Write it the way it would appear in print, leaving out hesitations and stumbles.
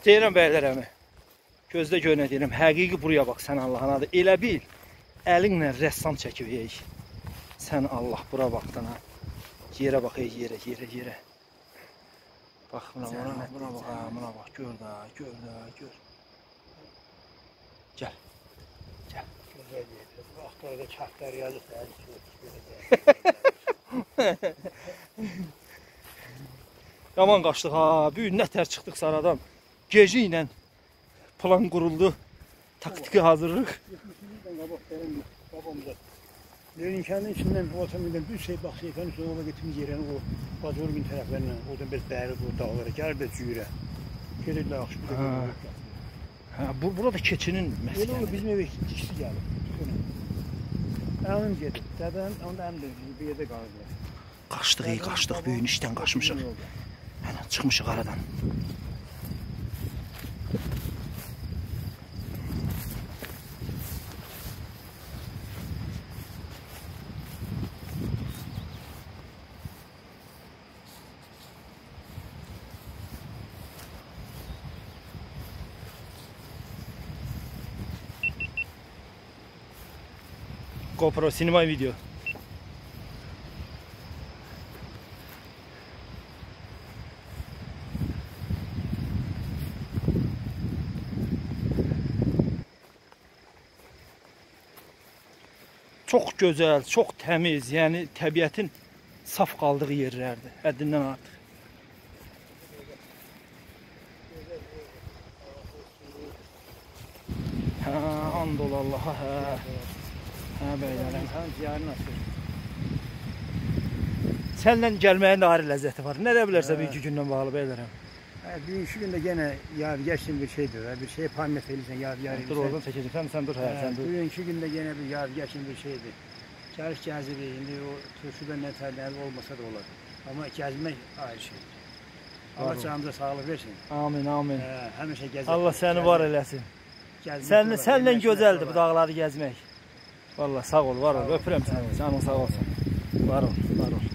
Deyirəm bəylərəmi, gözdə gör nə deyirəm, həqiqi buraya bax sən Allahın adı. Elə bil, əlinlə rəssam çəkib yeyik. Sən Allah, bura baxdan ha. Yerə bax, yerə. Bax, buna bax, gör da, gör. Gəl. Vaxtlarda çatlar yazıq, Yaman qaçdıq ha, bir gün nətər çıxdıq saradan. Gecə ilə plan quruldu, taktiki hazırlıq. Babamda. Lerin kəndin içindən otomobildən bir şey bax, şeytanın üstüne ona getirmiş yerəni o Bazorgun tərəflərindən, oradan bir bəyri bu dağlara gəlir də cüyürə. Gedirlər axşam. Burada keçinin məskənidir. Elə olur, bizim evə ikisi gəlir. Əlim gedib, dədən, onda əlim də bir yerdə qalırlar. Qaçdıq, böyün işdən qaçmışıq. Hələ çıxmışıq aradan. GoPro, sinema video. Çox gözəl, çox təmiz, yəni təbiətin saf qaldığı yerlərdir, həddindən artıq. And ol Allaha, bəylərəm. Səndən gəlməyin ayrı ləzzəti var. Nə də bilərsə bir iki gündən bağlı bəylərəm. Bugünkü gündə yenə yadigar kimi bir şeydir. Bir şey paymet edirsən, yadigar edirsən. Dur oradan çəkəcəksən, sən dur. Bugünkü gündə yenə bir yadigar kimi bir şeydir. Gəzirik, indi o turşudan nə tərləri olmasa da olar. Amma gəzmək ayrı şeydir. Allah canımıza sağlıq versin. Amin. Həmişə gəzək. Allah səni var eləsin. Səndən gözəldir bu dağları gəzmək. Vallahi sağ ol, var ol. Öpürəm səni. Canın sağ olsun. Var ol.